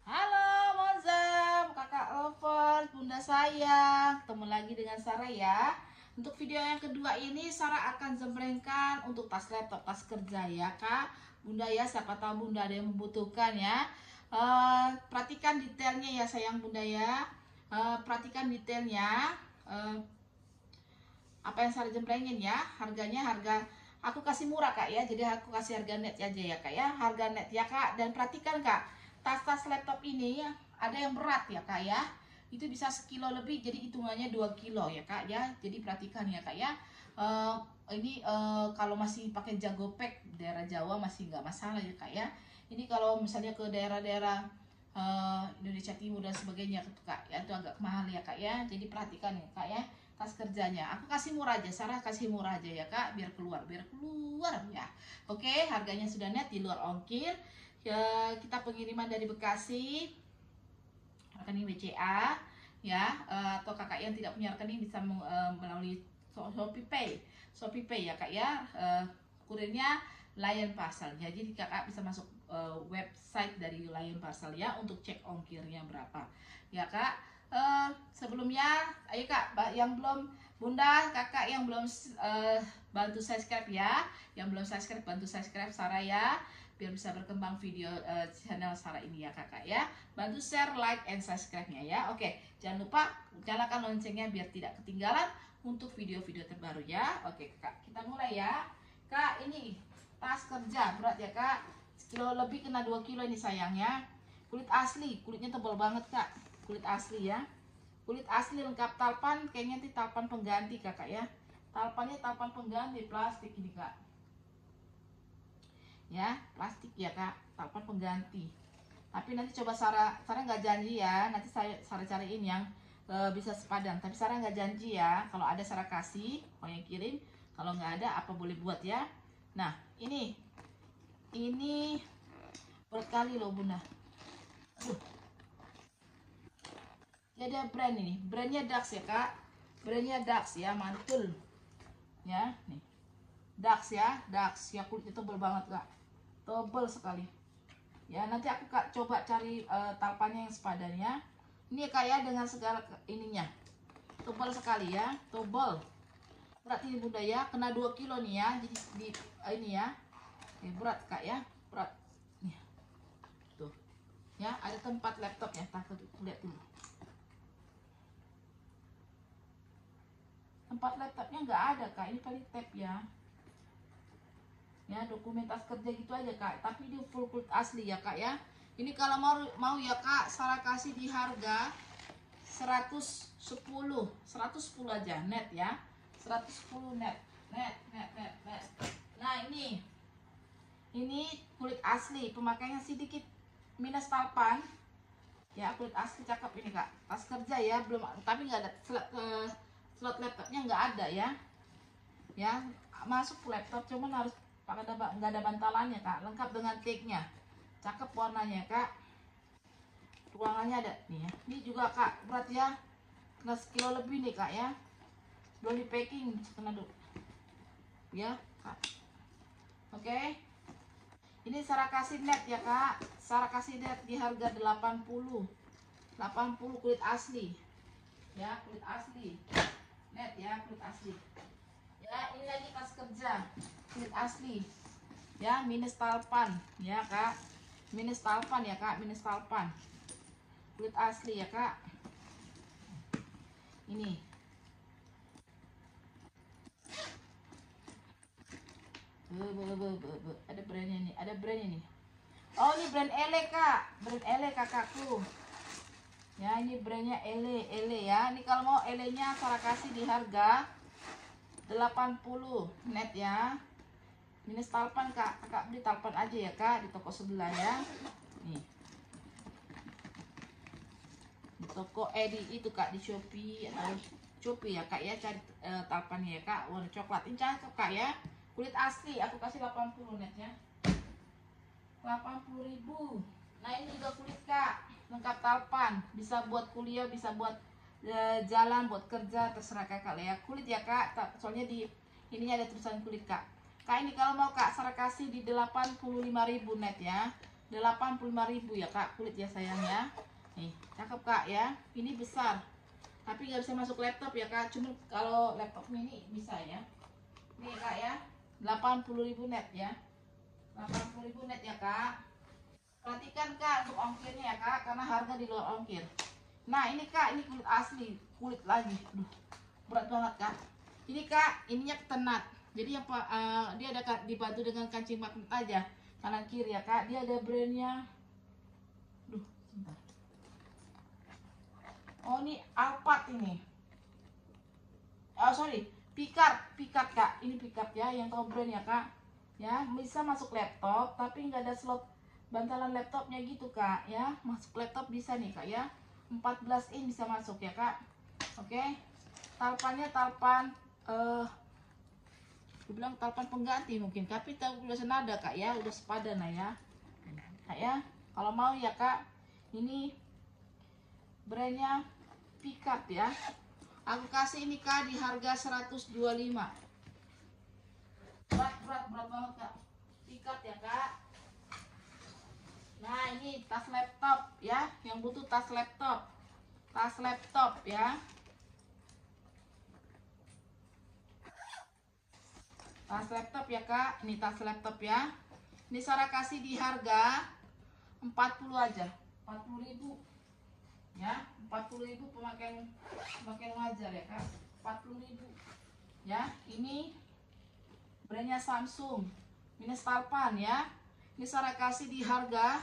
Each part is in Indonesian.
Halo Mozam, kakak lovers, bunda sayang. Ketemu lagi dengan Sarah ya. Untuk video yang kedua ini Sarah akan jembrengkan untuk tas laptop, tas kerja ya kak. Bunda ya, siapa tahu bunda ada yang membutuhkan ya. Perhatikan detailnya ya sayang bunda ya. Perhatikan detailnya. Apa yang Sarah jembrengin ya, harga aku kasih murah kak ya, jadi aku kasih harga net aja ya kak ya, harga net ya kak. Dan perhatikan kak, tas-tas laptop ini ya, ada yang berat ya kak ya, itu bisa sekilo lebih, jadi hitungannya 2 kilo ya kak ya. Jadi perhatikan ya kak ya. Ini kalau masih pakai jago pack daerah Jawa masih nggak masalah ya kak ya. Ini kalau misalnya ke daerah-daerah Indonesia Timur dan sebagainya kak ya, itu agak mahal ya kak ya. Jadi perhatikan ya kak ya, tas kerjanya aku kasih murah aja, Sarah kasih murah aja ya kak, biar keluar ya. Oke, harganya sudah net di luar ongkir ya. Kita pengiriman dari Bekasi, rekening BCA ya, atau kakak yang tidak punya rekening bisa melalui Shopee Pay ya kak ya. Kurirnya Lion Parcel ya, jadi kakak bisa masuk website dari Lion Parcel ya untuk cek ongkirnya berapa ya kak. Sebelumnya ayo kak, yang belum, bunda kakak yang belum bantu subscribe ya, yang belum subscribe bantu subscribe Sarah ya, biar bisa berkembang video channel Sarah ini ya kakak ya. Bantu share, like, and subscribe nya ya. Oke, jangan lupa nyalakan loncengnya biar tidak ketinggalan untuk video-video terbaru ya. Oke kak, kita mulai ya kak. Ini tas kerja berat ya kak, sekilo lebih, kena 2 kilo ini sayangnya. Kulit asli, kulitnya tebal banget kak, kulit asli ya, kulit asli lengkap talpan. Kayaknya nanti talpan pengganti kakak ya, talpannya talpan pengganti plastik ini kak ya, plastik ya kak, talpan pengganti. Tapi nanti coba Sarah nggak janji ya, nanti Sarah cariin yang bisa sepadan, tapi Sarah nggak janji ya. Kalau ada Sarah kasih, mau yang kirim, kalau nggak ada apa boleh buat ya. Nah ini berat kali loh bunda. Aduh, ya ada brand ini, brandnya Dax ya kak, brandnya Dax ya, mantul ya nih, Dax ya, Dax ya, kulitnya tebel banget kak, tebel sekali ya. Nanti aku kak coba cari talpannya yang sepadannya ini ya kak ya, dengan segala ininya, tebal sekali ya, tebal. Berat ini bunda ya, kena 2 kilo nih ya, jadi di ini ya, berat kak ya, berat nih tuh ya. Ada tempat laptopnya, takut lihat dulu, tempat laptopnya nggak ada kak, ini paling tab ya. Ya dokumentas kerja gitu aja kak, tapi ini full kulit asli ya kak ya. Ini kalau mau ya kak, Sarah kasih di harga 110 aja net ya, 110 net. Nah ini kulit asli, pemakaiannya sedikit minus talpan ya, kulit asli cakep ini kak, tas kerja ya. Belum, tapi nggak ada slot laptopnya, nggak ada ya, masuk laptop cuman harus pakai, nggak ada bantalannya kak, lengkap dengan tag-nya, cakep warnanya kak. Ruangannya ada nih ya, ini juga kak berat ya, kena sekilo lebih nih kak ya, belum di packing, kena dulu ya kak. Oke, ini Sarah kasih net ya kak, Sarah kasih net di harga 80 kulit asli ya, kulit asli net ya, kulit asli ya. Ini lagi tas kerja, kulit asli ya, minus talpan ya kak, minus talpan ya kak, minus talpan, kulit asli ya kak. Ini ada brandnya nih, ada brandnya nih. Oh ini brand Ele kak, brand Ele kakakku ya. Ini brandnya Ele ya. Ini kalau mau Ele-nya Sarah kasih di harga 80 net ya, minus talpan kak. Kakak beli talpan aja ya kak di toko sebelah ya. Nih di toko di itu kak, di Shopee atau Shopee ya kak ya, cari talpannya ya kak, warna coklat ini cakep kak ya, kulit asli. Aku kasih 80 netnya, 80.000. Nah ini juga kulit kak, lengkap talpan, bisa buat kuliah, bisa buat jalan, buat kerja, terserah kakak lah ya. Kulit ya kak, soalnya di ininya ada tulisan kulit kak. Kak ini kalau mau kak Sarah kasih di 85.000 net ya, 85.000 ya kak, kulit ya sayang ya. Nih cakep kak ya, ini besar tapi nggak bisa masuk laptop ya kak, cuma kalau laptop mini bisa ya. Nih kak ya, 80.000 net ya, 80.000 net ya kak. Perhatikan kak untuk ongkirnya ya kak, karena harga di luar ongkir. Nah ini kak, ini kulit asli, kulit lagi. Aduh, berat banget kak. Ini kak, ininya ketenat. Jadi apa? Dia ada dibantu dengan kancing magnet aja, kanan kiri ya kak. Dia ada brandnya. Duh, sebentar. Oh ini Alphard ini. Oh sorry, Picard kak. Ini Picard ya, yang tahu brand ya kak. Ya bisa masuk laptop, tapi nggak ada slot bantalan laptopnya gitu kak ya. Masuk laptop bisa nih kak ya. 14 in bisa masuk ya kak. Oke. Talpannya talpan dibilang talpan pengganti mungkin, tapi tahu udah senada kak ya, udah sepadan lah ya kak ya. Kalau mau ya kak, ini brandnya Picard ya. Aku kasih ini kak di harga 125. Berat banget kak, Picard ya kak. Nah ini tas laptop ya, yang butuh tas laptop ya. Tas laptop ya kak, ini tas laptop ya. Ini Sarah kasih di harga 40 aja, 40.000 ya, 40.000 pemakaian wajar ya kak, 40.000 ya. Ini brandnya Samsung, minus talpan ya. Ini Sarah kasih di harga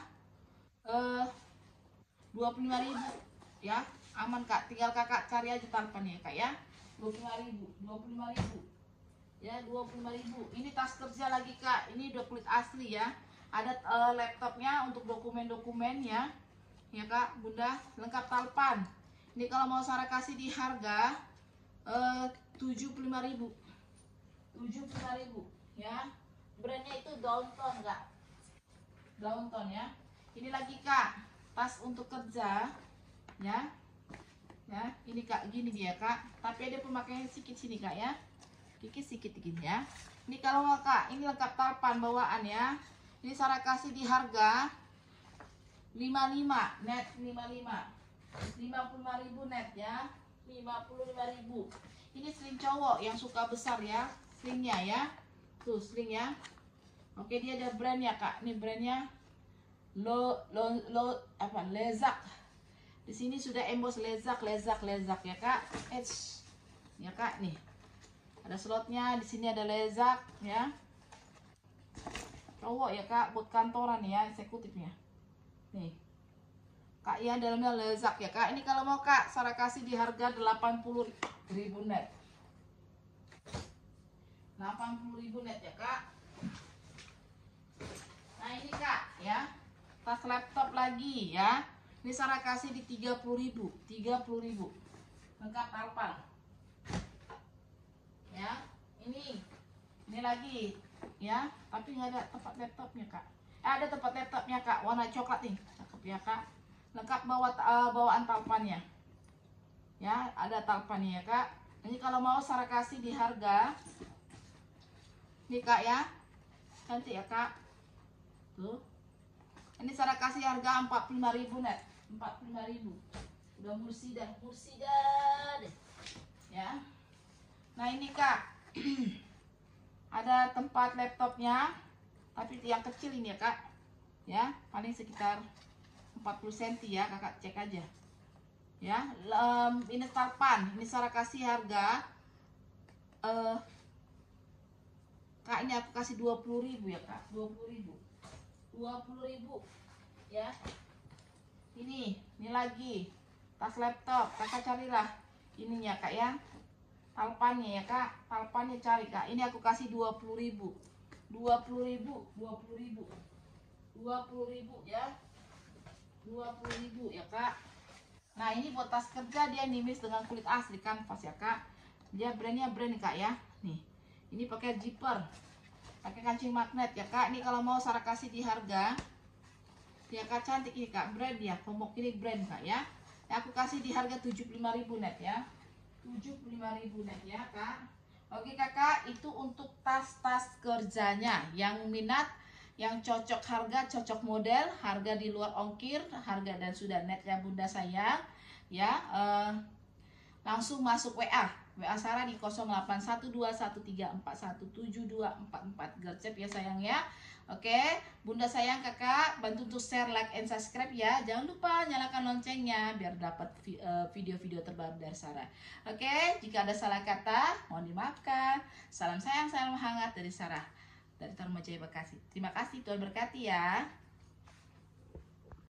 25.000 ya, aman kak. Tinggal kakak cari aja talpan ya kak ya. 25.000 ya, 25.000. Ini tas kerja lagi kak, ini udah kulit asli ya. Ada laptopnya untuk dokumen-dokumen ya kak bunda, lengkap talpan. Ini kalau mau Sarah kasih di harga 75.000 ya. Brandnya itu Downtown kak, Downtown ya. Ini lagi kak, tas untuk kerja ya. Ini kak, gini dia kak, tapi ada pemakaian sedikit sini kak ya, sedikit ya. Ini kalau nggak kak, ini lengkap talpan bawaan ya. Ini Sarah kasih di harga 55 net, 55.000 net ya, 55.000. Ini sling cowok yang suka besar ya, slingnya ya, tuh sling ya. Oke, dia ada brand ya kak, ini brandnya Lezak. Di sini sudah embos Lezak ya kak. Ya kak, nih ada slotnya, di sini ada Lezak ya, cowok ya kak, buat kantoran ya, eksekutifnya nih kak ya. Dalamnya Lezak ya kak. Ini kalau mau kak Sarah kasih di harga 80.000 net, 80.000 net ya kak. Nah ini kak ya, tas laptop lagi ya. Ini Sarah kasih di 30.000 lengkap talpan ya. Ini lagi ya, tapi nggak ada tempat laptopnya kak. Ada tempat laptopnya kak, warna coklat nih, cakep ya kak. Lengkap bawaan talpannya ya, ada talpannya ya kak. Ini kalau mau Sarah kasih di harga nih kak ya, cantik ya kak tuh. Ini Sarah kasih harga 45.000 net, 45.000. Udah mursidah deh ya. Nah ini kak ada tempat laptopnya, tapi yang kecil ini ya kak ya, paling sekitar 40 cm ya, kakak cek aja ya. Ini talpan, ini Sarah kasih harga kak, ini aku kasih 20.000 ya kak, 20.000 ya. Ini lagi tas laptop, kakak carilah ininya kak ya, talpannya ya kak, talpannya cari kak. Ini aku kasih 20.000 ya, 20.000 ya kak. Nah ini buat tas kerja, dia nimis dengan kulit asli kanvas ya kak. Dia brandnya brand kak ya. Nih ini pakai zipper, pakai kancing magnet ya kak. Ini kalau mau Sarah kasih di harga ya kak, cantik ini kak, brand ya, Komok ini brand kak ya. Aku kasih di harga 75.000 net ya, 75.000 net ya kak. Oke kakak, itu untuk tas-tas kerjanya. Yang minat yang cocok harga, cocok model, harga di luar ongkir, harga dan sudah net ya bunda sayang ya. Langsung masuk WA Sarah di 081213417244 gercep ya sayang ya. Oke, bunda sayang kakak bantu untuk share, like, and subscribe ya. Jangan lupa nyalakan loncengnya biar dapat video-video terbaru dari Sarah. Oke, jika ada salah kata mohon dimaafkan. Salam sayang, salam hangat dari Sarah, dari Tarumajaya Bekasi. Terima kasih, Tuhan berkati ya.